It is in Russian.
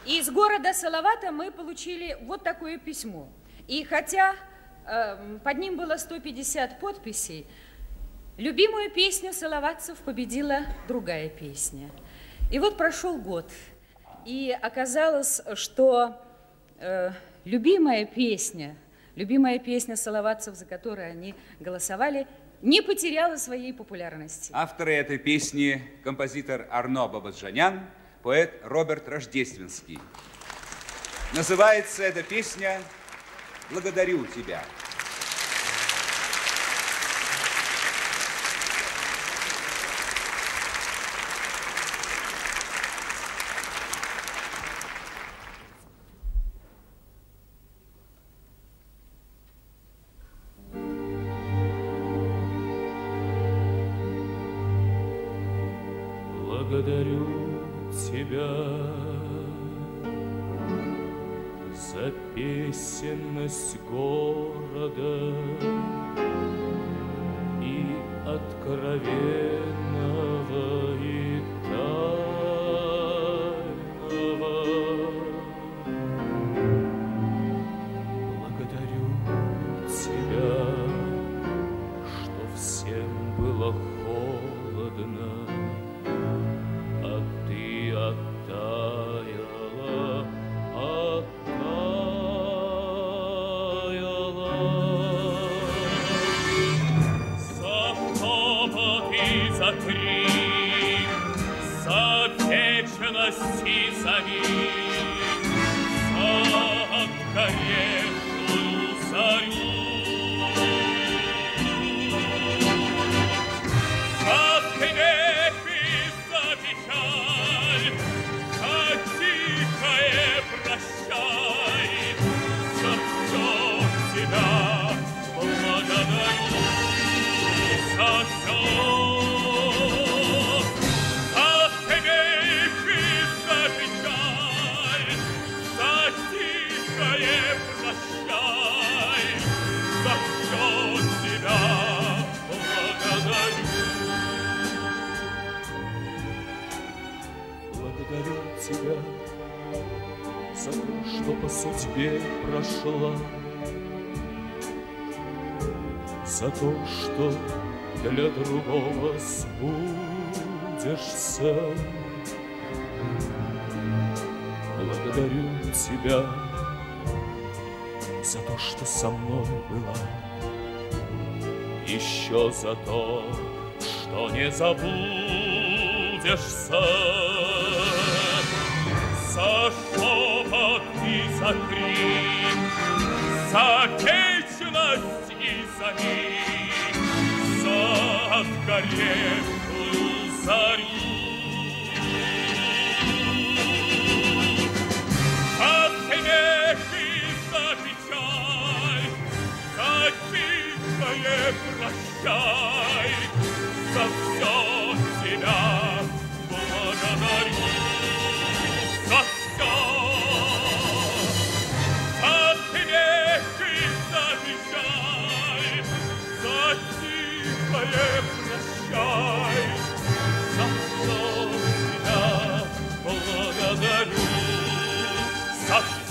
Из города Салавата мы получили вот такое письмо. И хотя под ним было 150 подписей, любимую песню салаватцев победила другая песня. И вот прошел год, и оказалось, что любимая песня салаватцев, за которую они голосовали, не потеряла своей популярности. Авторы этой песни – композитор Арно Бабаджанян, поэт Роберт Рождественский. Называется эта песня «Благодарю тебя». Благодарю тебя за песенность города и откровенного, и тайного. Благодарю тебя, что всем было холодно, оттаяла, оттаяла. За топот и за крик, за вечность и за миг, за откоревшую зарю, за смех и за печаль, за тихое прощай, за все тебя благодарю, за все. За смех и за печаль, за тихое прощай, за все тебя благодарю. Благодарю тебя за то, что по судьбе прошла, за то, что для другого сбудешься. Благодарю тебя за то, что со мной была, еще за то, что не забудешься. За шепот и за крик, за вечность и за миг, за откоревшую зарю, за смех и за печаль, за тихое прощай, за все тебя благодарю. За все, за смех и за печаль, за тихое прощай, за все тебя благодарю, за